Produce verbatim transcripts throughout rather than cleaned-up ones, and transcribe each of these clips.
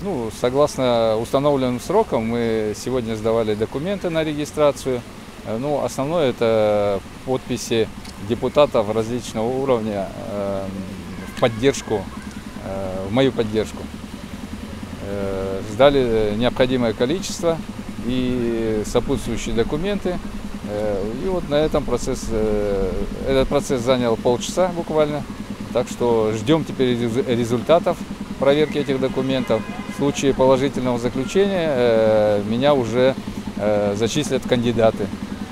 Ну, согласно установленным срокам, мы сегодня сдавали документы на регистрацию. Ну, основное это подписи депутатов различного уровня э, в поддержку, э, в мою поддержку. Э, сдали необходимое количество и сопутствующие документы. Э, и вот на этом процесс, э, этот процесс занял полчаса буквально. Так что ждем теперь результатов проверки этих документов. В случае положительного заключения э, меня уже э, зачислят кандидаты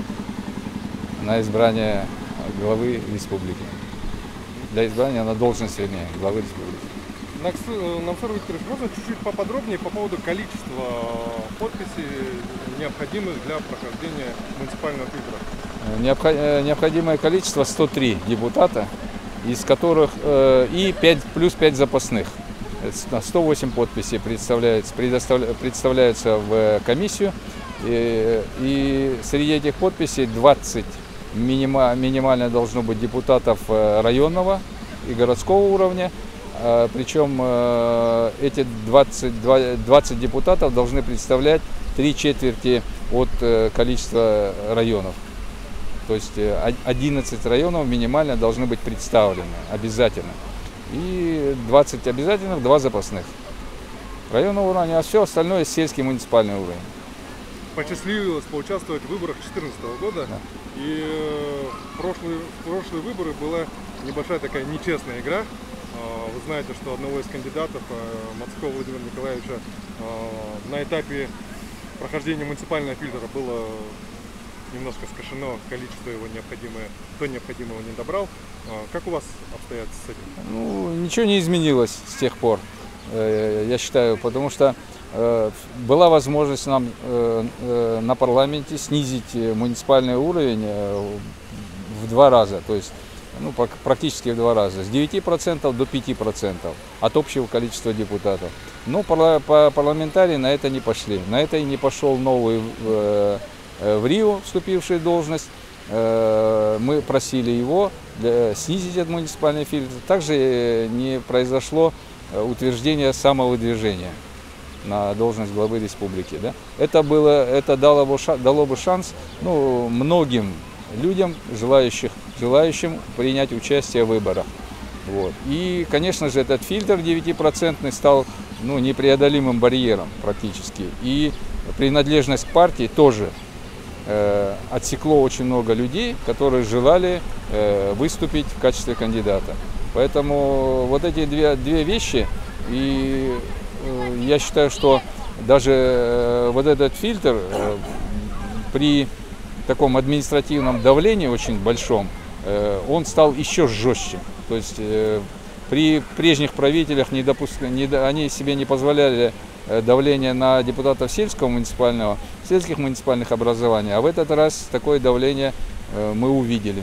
на избрание главы республики. Для избрания на должность, вернее, главы республики. Намсар Викторович, можно чуть-чуть поподробнее по поводу количества подписей, необходимых для прохождения муниципального фильтра? Необходимое количество сто три депутата, из которых э, и пять, плюс пять запасных. сто восемь подписей представляется, представляется в комиссию. И, и среди этих подписей двадцать минима, минимально должно быть депутатов районного и городского уровня. Причем эти двадцать, двадцать депутатов должны представлять три четверти от количества районов. То есть одиннадцать районов минимально должны быть представлены обязательно. И двадцать обязательных, два запасных. Районного уровня, а все остальное сельский муниципальный уровень. Посчастливилось поучаствовать в выборах две тысячи четырнадцатого года. Да. И в прошлые, в прошлые выборы была небольшая такая нечестная игра. Вы знаете, что одного из кандидатов, Мацкова Владимира Николаевича, на этапе прохождения муниципального фильтра было немножко скошено количество его необходимое, кто необходимого не добрал. Как у вас обстоят с этим? Ну, ничего не изменилось с тех пор, я считаю, потому что была возможность нам на парламенте снизить муниципальный уровень в два раза, то есть ну, практически в два раза, с девяти процентов до пяти процентов от общего количества депутатов. Но парламентарии на это не пошли, на это и не пошел новый в Рио вступивший в должность. Мы просили его снизить этот муниципальный фильтр. Также не произошло утверждение самовыдвижения на должность главы республики. Да? Это, было, это дало, бы, дало бы шанс ну, многим людям, желающих, желающим принять участие в выборах. Вот. И, конечно же, этот фильтр девятипроцентный стал ну, непреодолимым барьером практически. И принадлежность к партии тоже э, отсекло очень много людей, которые желали э, выступить в качестве кандидата. Поэтому вот эти две, две вещи, и э, я считаю, что даже э, вот этот фильтр э, при таком административном давлении очень большом, э, он стал еще жестче. То есть э, при прежних правителях не допуск... не... они себе не позволяли давление на депутатов сельского муниципального, сельских муниципальных образований, а в этот раз такое давление э, мы увидели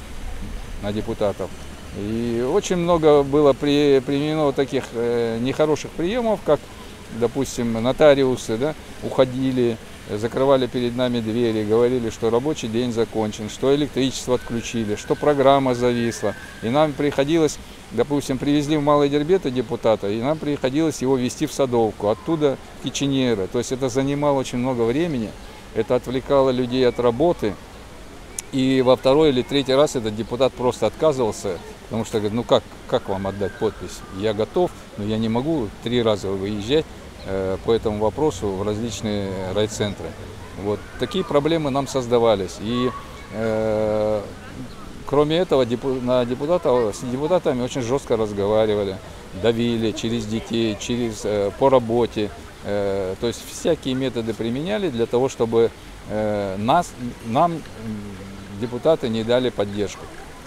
на депутатов. И очень много было при... применено таких э, нехороших приемов, как, допустим, нотариусы да, уходили, закрывали перед нами двери, говорили, что рабочий день закончен, что электричество отключили, что программа зависла. И нам приходилось, допустим, привезли в Малый Дербет депутата, и нам приходилось его везти в Садовку, оттуда в Киченеры. То есть это занимало очень много времени, это отвлекало людей от работы. И во второй или третий раз этот депутат просто отказывался, потому что говорит, ну как, как вам отдать подпись? Я готов, но я не могу три раза выезжать по этому вопросу в различные райцентры. Вот. Такие проблемы нам создавались. И э, кроме этого, депу, на депутатов, с депутатами очень жестко разговаривали, давили через детей, через, э, по работе. Э, то есть всякие методы применяли для того, чтобы э, нас, нам депутаты не дали поддержку.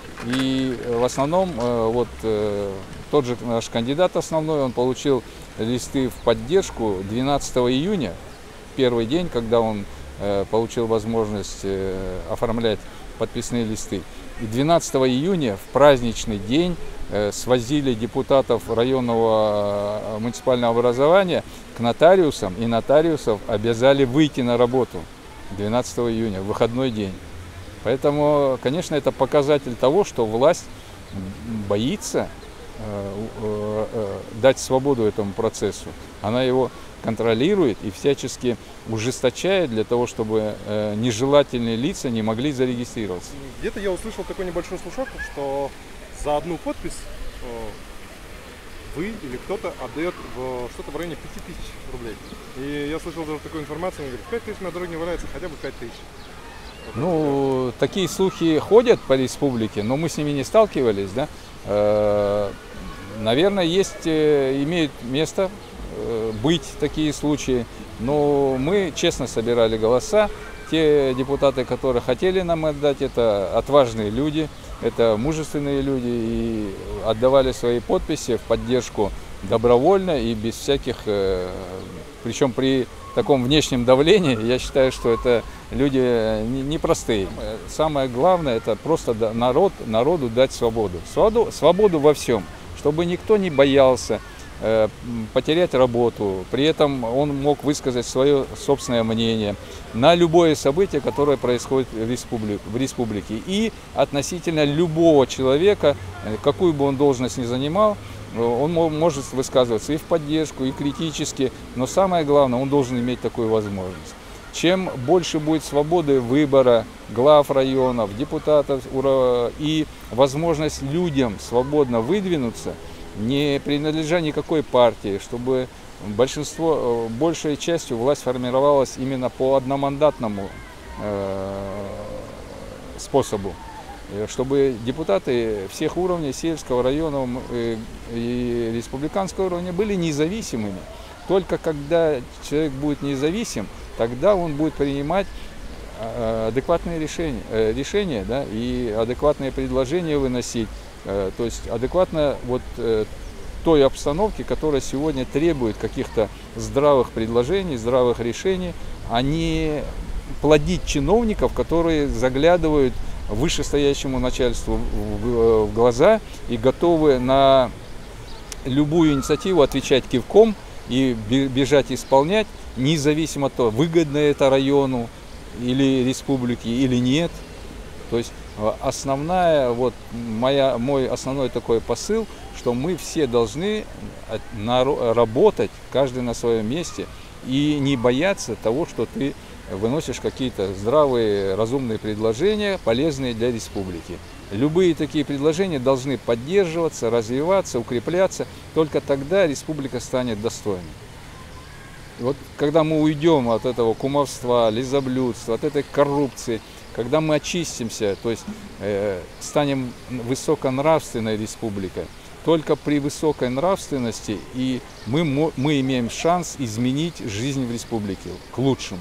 И в основном э, вот, э, тот же наш кандидат основной, он получил листы в поддержку двенадцатого июня, первый день, когда он э, получил возможность э, оформлять подписные листы. И двенадцатого июня в праздничный день э, свозили депутатов районного э, муниципального образования к нотариусам, и нотариусов обязали выйти на работу двенадцатого июня, в выходной день. Поэтому, конечно, это показатель того, что власть боится дать свободу этому процессу. Она его контролирует и всячески ужесточает для того, чтобы э, нежелательные лица не могли зарегистрироваться. Где-то я услышал такой небольшой слушок, что за одну подпись э, вы или кто-то отдает в, что-то в районе пяти тысяч рублей. И я слышал даже такую информацию, он говорит, пять тысяч на дороге не валяется, хотя бы пять тысяч. Вот ну, это... такие слухи ходят по республике, но мы с ними не сталкивались, да. Э, наверное, есть, имеют место быть такие случаи, но мы честно собирали голоса. Те депутаты, которые хотели нам отдать, это отважные люди, это мужественные люди и отдавали свои подписи в поддержку добровольно и без всяких, причем при таком внешнем давлении, я считаю, что это люди непростые. Самое главное, это просто народ, народу дать свободу. Свободу, свободу во всем, чтобы никто не боялся потерять работу, при этом он мог высказать свое собственное мнение на любое событие, которое происходит в республике, в республике. И относительно любого человека, какую бы он должность ни занимал, он может высказываться и в поддержку, и критически, но самое главное, он должен иметь такую возможность. Чем больше будет свободы выбора глав районов, депутатов и возможность людям свободно выдвинуться, не принадлежа никакой партии, чтобы большинство, большей частью власть формировалась именно по одномандатному э, способу, чтобы депутаты всех уровней, сельского района и, и республиканского уровня были независимыми. Только когда человек будет независим, тогда он будет принимать адекватные решения, решения да, и адекватные предложения выносить. То есть адекватно вот той обстановке, которая сегодня требует каких-то здравых предложений, здравых решений, а не плодить чиновников, которые заглядывают вышестоящему начальству в глаза и готовы на любую инициативу отвечать кивком и бежать исполнять, независимо от того, выгодно это району или республике или нет. То есть основная, вот моя, мой основной такой посыл, что мы все должны работать, каждый на своем месте, и не бояться того, что ты выносишь какие-то здравые, разумные предложения, полезные для республики. Любые такие предложения должны поддерживаться, развиваться, укрепляться, только тогда республика станет достойной. Вот когда мы уйдем от этого кумовства, лизоблюдства, от этой коррупции, когда мы очистимся, то есть э, станем высоконравственной республикой, только при высокой нравственности и мы, мы имеем шанс изменить жизнь в республике к лучшему.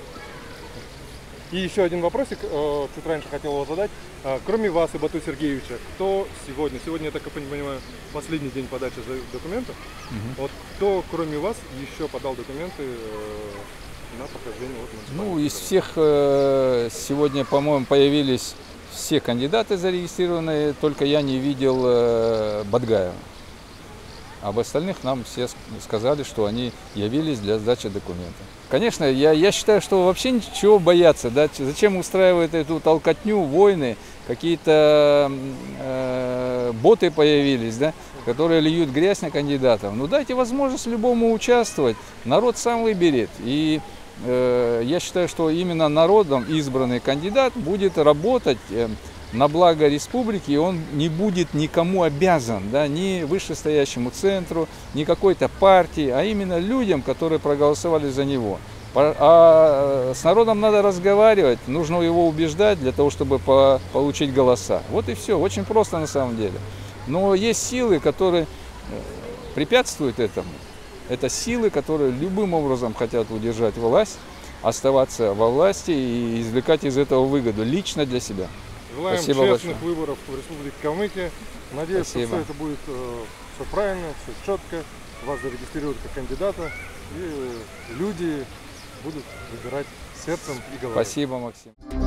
И еще один вопросик, чуть раньше хотел его задать. Кроме вас и Бату Сергеевича, кто сегодня, сегодня, я так понимаю, последний день подачи документов, угу. Вот кто, кроме вас, еще подал документы на прохождение? Вот, ну, из всех сегодня, по-моему, появились все кандидаты зарегистрированные, только я не видел Бадгаева. Об остальных нам все сказали, что они явились для сдачи документов. Конечно, я, я считаю, что вообще ничего бояться. Да? Зачем устраивать эту толкотню, войны, какие-то э, боты появились, да, которые льют грязь на кандидатов. Ну дайте возможность любому участвовать, народ сам выберет. И э, я считаю, что именно народом избранный кандидат будет работать э, на благо республики, и он не будет никому обязан, да, ни вышестоящему центру, ни какой-то партии, а именно людям, которые проголосовали за него. А с народом надо разговаривать, нужно его убеждать для того, чтобы по получить голоса. Вот и все, очень просто на самом деле. Но есть силы, которые препятствуют этому. Это силы, которые любым образом хотят удержать власть, оставаться во власти и извлекать из этого выгоду лично для себя. Желаем Спасибо честных большое. выборов в Республике Калмыкия. Надеюсь, Спасибо. что все это будет э, все правильно, все четко. Вас зарегистрируют как кандидата. И люди будут выбирать сердцем и головой. Спасибо, Максим.